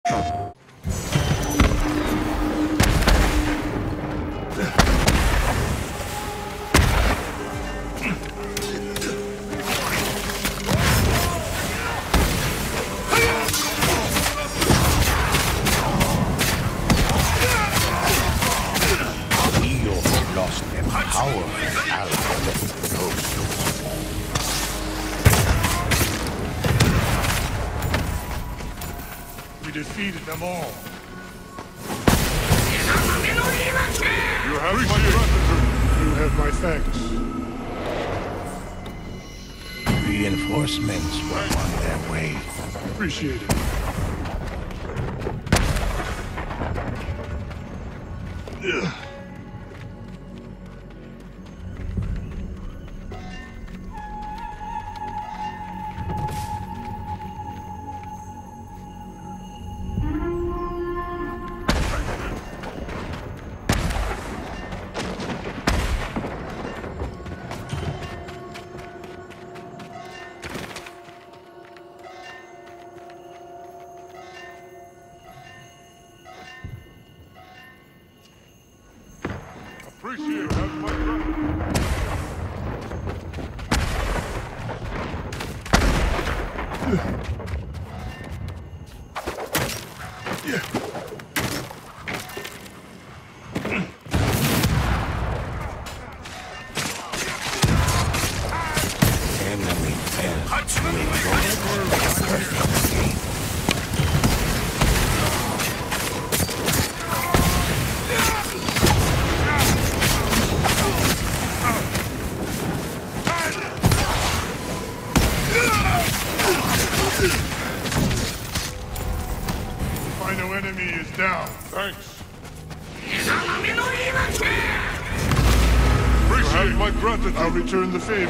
We defeated them all. You have my gratitude. You have my thanks. Reinforcements were on their way. Appreciate it. Ugh. Appreciate it. Have my gratitude. Enemy fell to a perfect game. Final enemy is down. Thanks. Appreciate my gratitude. I'll return the favor.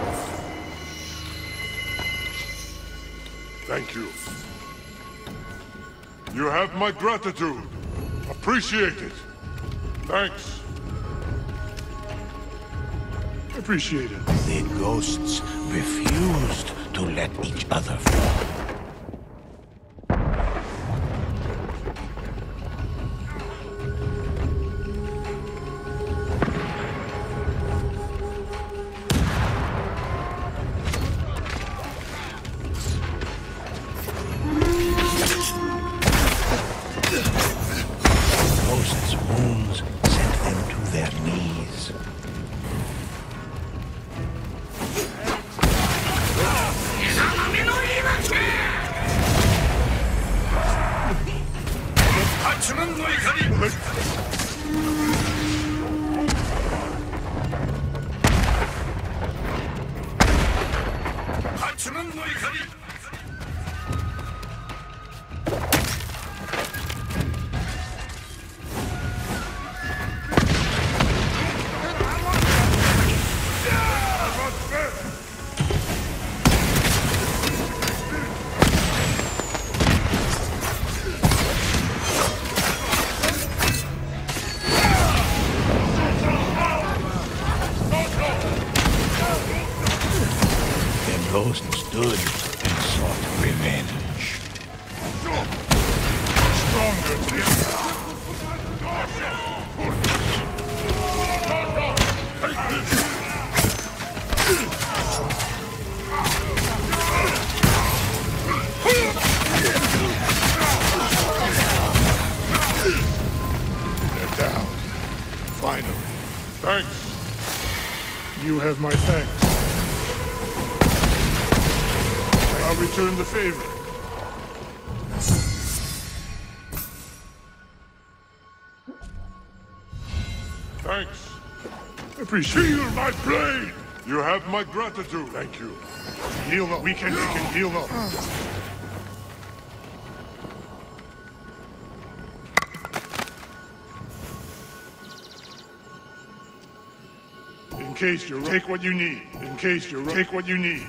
Thank you. You have my gratitude. Appreciate it. Thanks. Appreciate it. The ghosts refused to let each other fall. Ghosts' wounds sent them to their knees. Ghost stood and sought revenge. They're down. Finally. Thanks. You have my thanks. I'll return the favor. Thanks. Appreciate Feel it. my blade. You have my gratitude. Thank you. Heal up. We can heal up. In case you're take what you need. In case you're take what you need.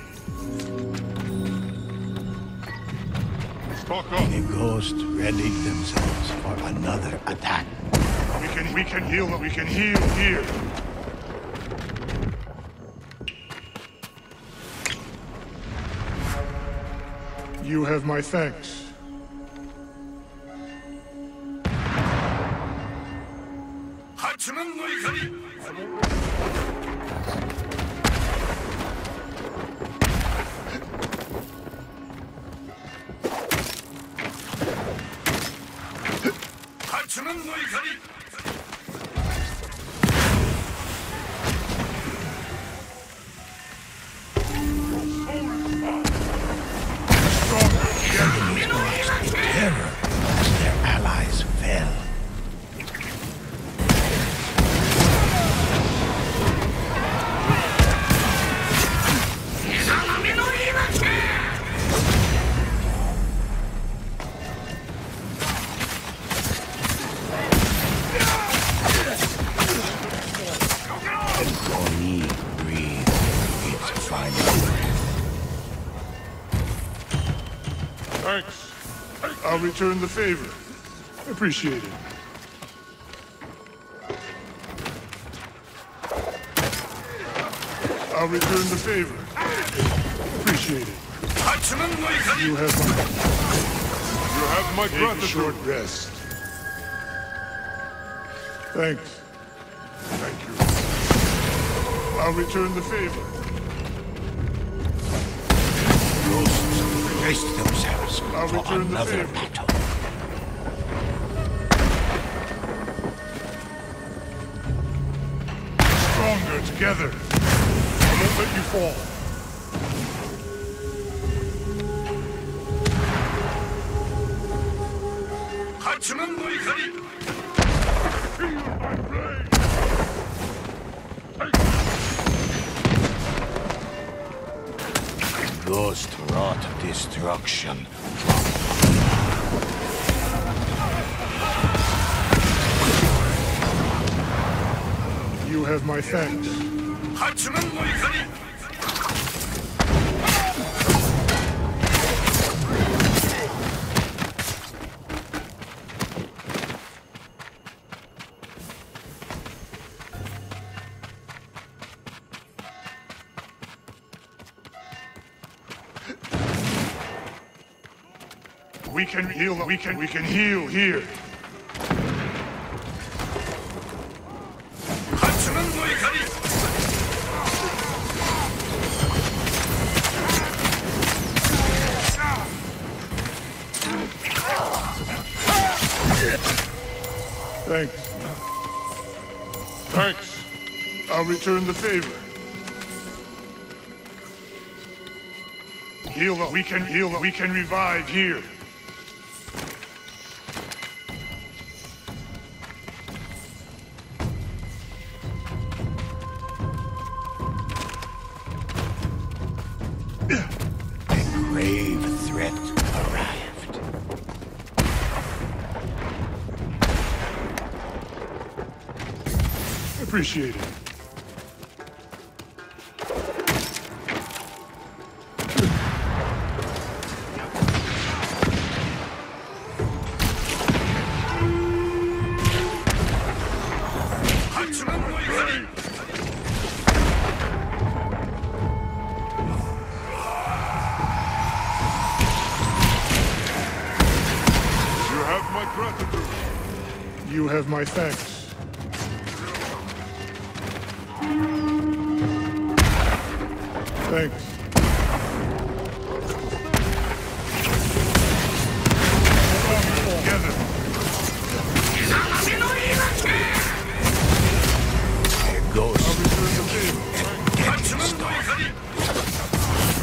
Stock up. The ghosts readied themselves for another attack. We can heal up. We can heal here. You have my thanks. Terror as their allies fell. Ronin breathed its final breath. Thanks. I'll return the favor. Appreciate it. I'll return the favor. Appreciate it. You have my You have my Take a gratitude. short rest. Thanks. Thank you. I'll return the favor. Ghosts braced themselves I'll for return the another favor. battle. Stronger together. I won't let you fall. Feel my blade. Ghost wrought destruction. You have my thanks. We can heal. We can heal here. Thanks. Thanks. I'll return the favor. Heal. We can heal. We can revive here. A grave threat arrived. Appreciate it. You have my gratitude. You have my thanks. Thanks. Together. A ghost I'll return the favor. deadly storm.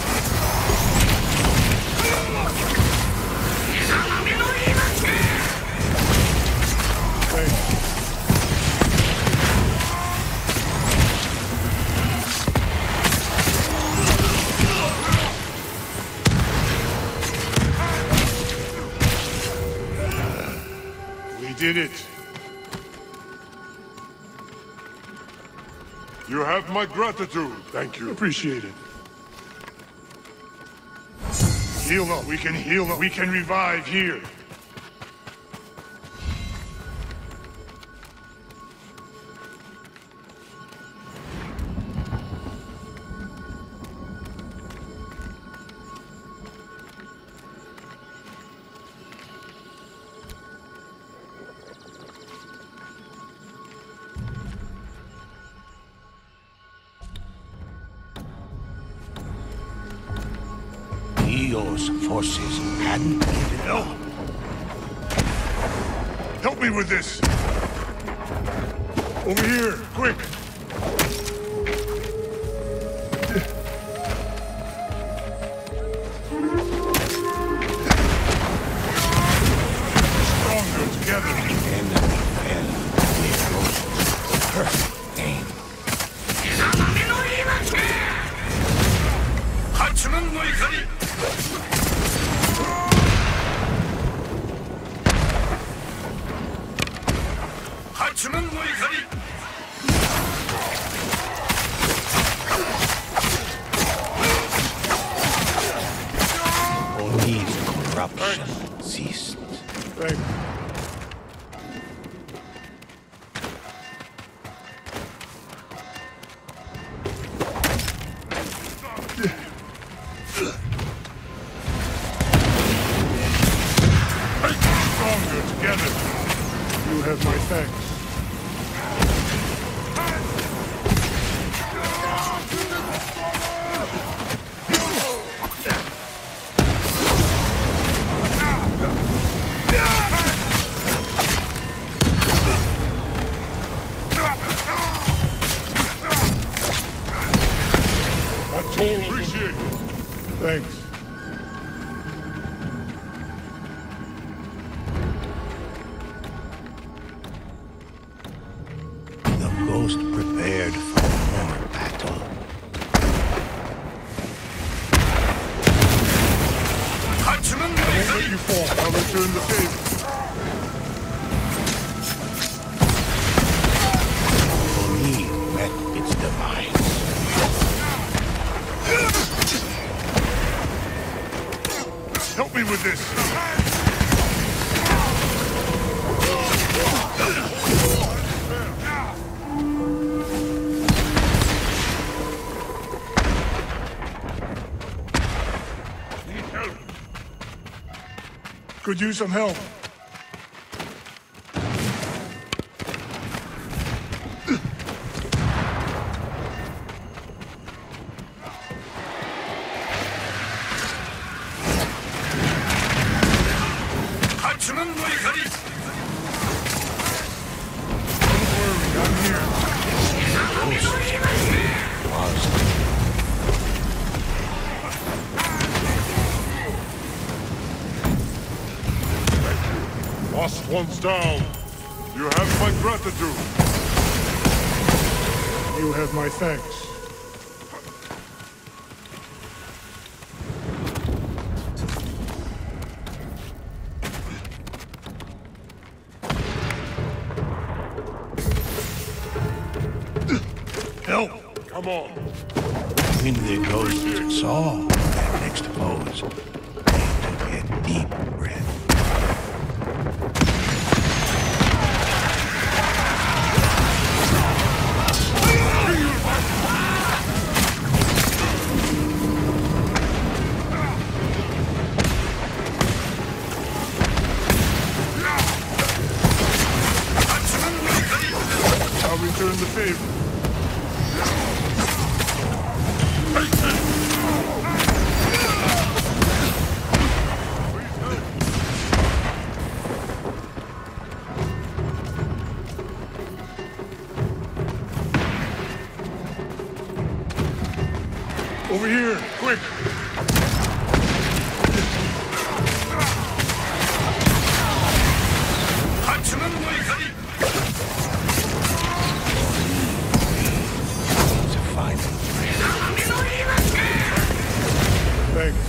Thanks. We did it. You have my gratitude. Thank you. Appreciate it. Heal up. We can heal up. We can revive here. those forces hadn't given up. Help me with this! Over here, quick! Stronger together! Enemy fell with Ronin's perfect aim. Onin's corruption ceased. Thank you. Stronger together. You have my thanks. Appreciate it. Thanks. The ghost prepared for more battle. I won't let you fall. I'll return the favor. Onin met its demise. Help me with this. Need help. Could use some help. Lost one's down. You have my gratitude. You have my thanks. Help! Come on. When the ghost saw their next pose, they took a deep breath. I'll return the favor. Over here, quick! It's a final Thanks.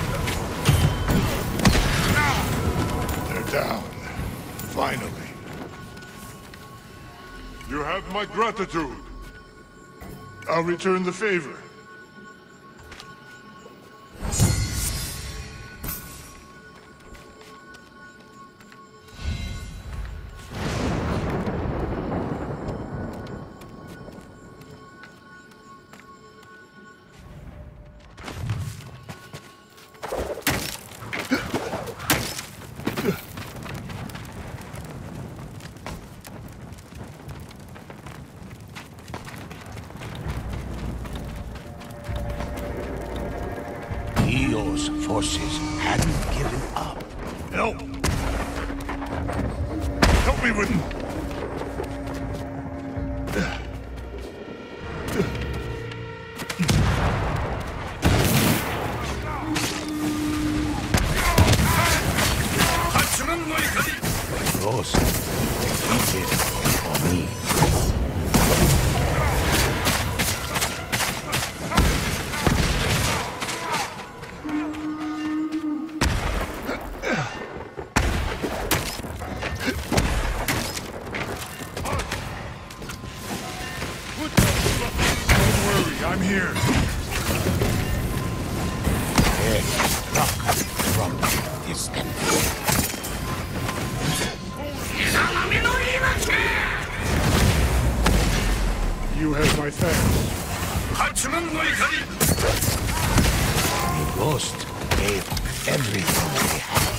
They're down. Finally. have my gratitude. I'll return the favor. Leo's forces hadn't given up. Help! Help me with... Ghost, he did it for me. Don't worry, I'm here. Dead struck from distance. You have my thanks. The ghost gave everything they had.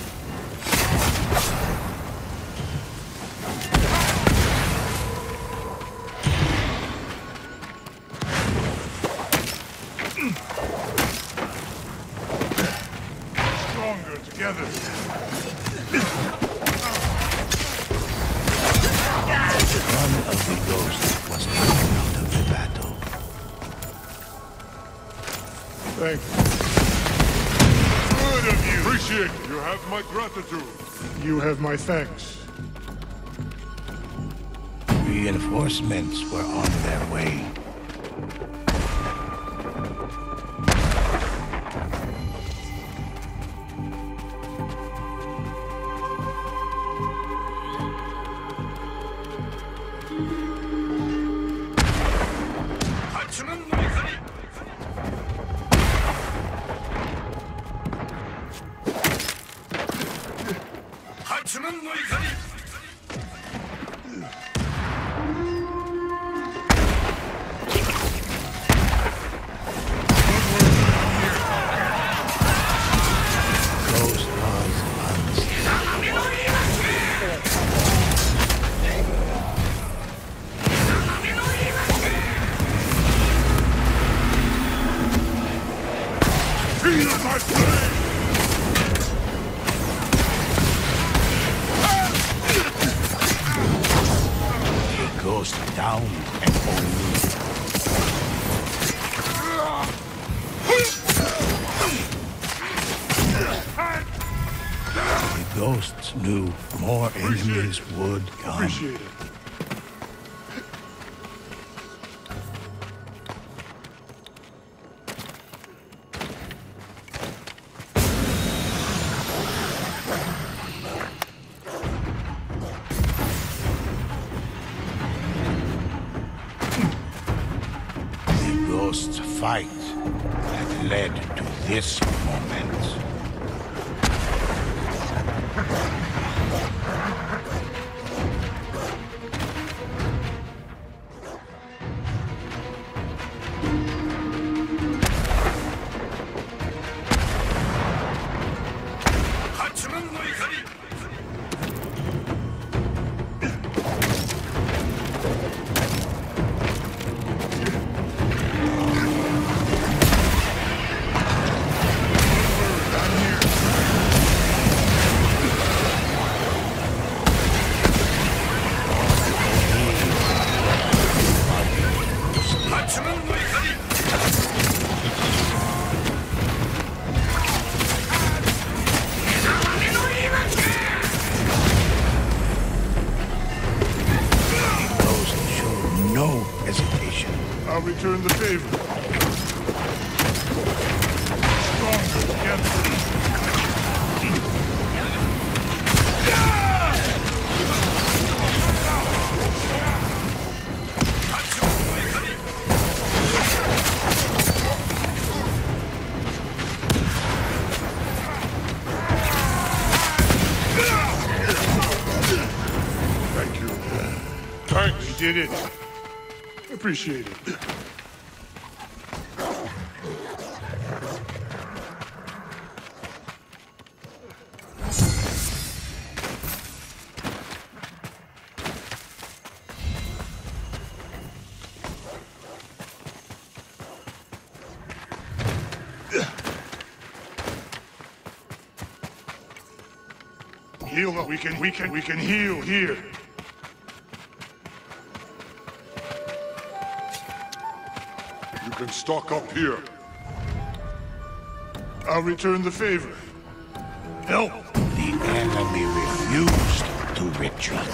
Stronger together. One of the ghosts was taken out of the battle. Thank you. Good of you. Appreciate it. You have my gratitude. You have my thanks. Reinforcements were on their way. Ghost was unstoppable. Feel my flame! The ghost down and only. The ghosts knew more enemies would come. Appreciate it. The ghost's fight had led to this moment. I'll return the favor. Stronger together. did it. Appreciate it. Heal up. We can heal here. You can stock up here. I'll return the favor. Help! The enemy refused to retreat.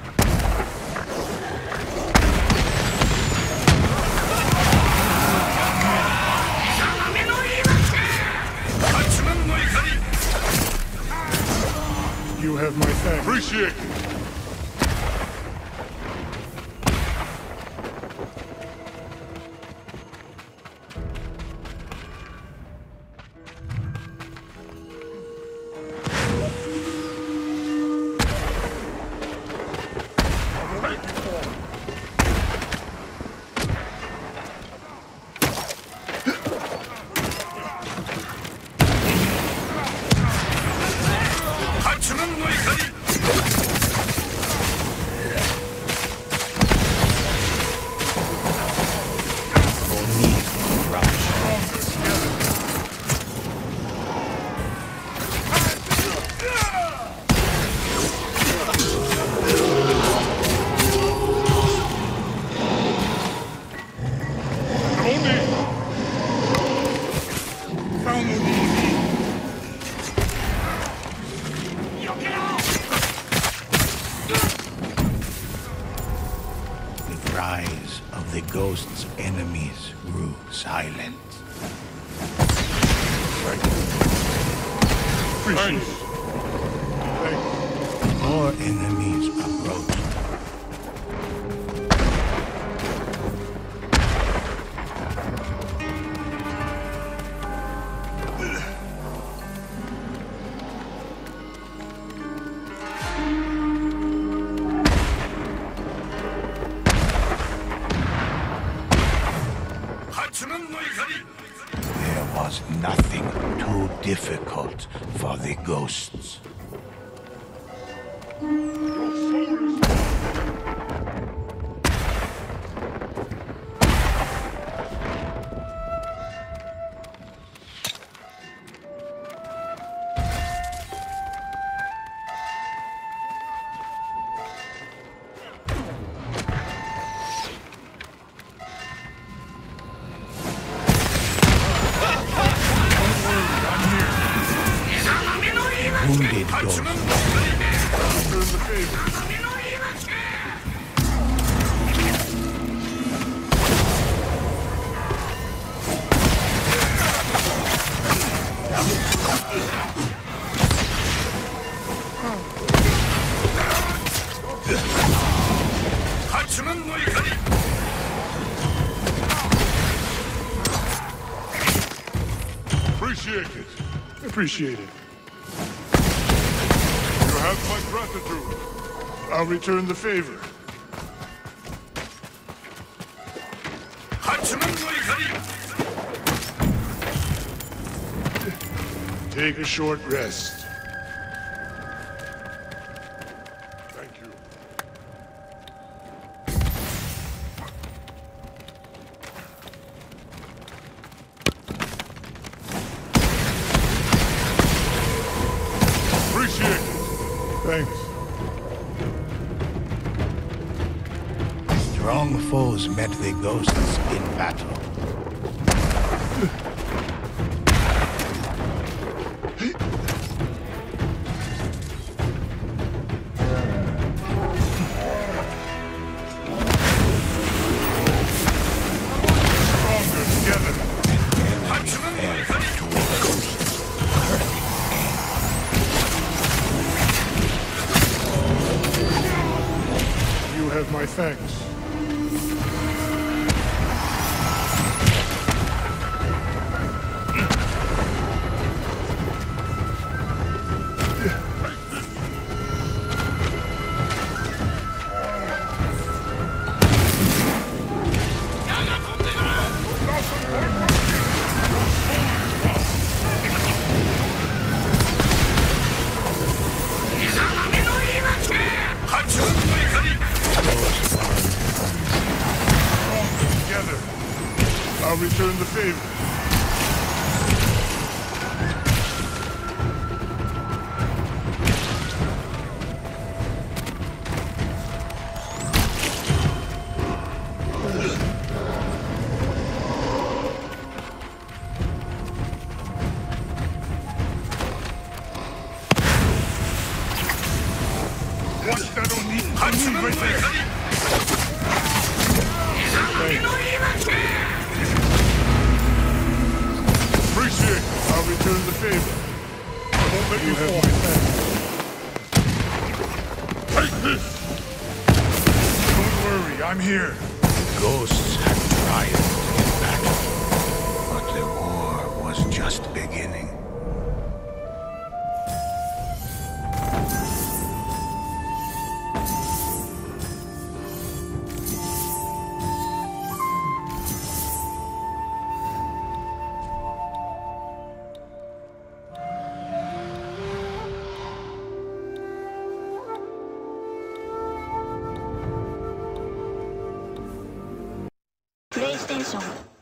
You have my thanks. Appreciate it. Cries of the ghost's enemies grew silent. Appreciate it. More enemies approached. There was nothing too difficult for the ghosts. Wounded ghosts. Return the favor. Appreciate it. Appreciate it. You have my gratitude. I'll return the favor. Take a short rest. Thank you. Appreciate it. Thanks. Strong foes met the ghosts in battle. You have my thanks. I'll return the favor. Appreciate it. I'll return the favor. I won't let you have my thanks. Take this! Don't worry, I'm here. The ghosts had triumphed in battle, but the war was just beginning. PlayStation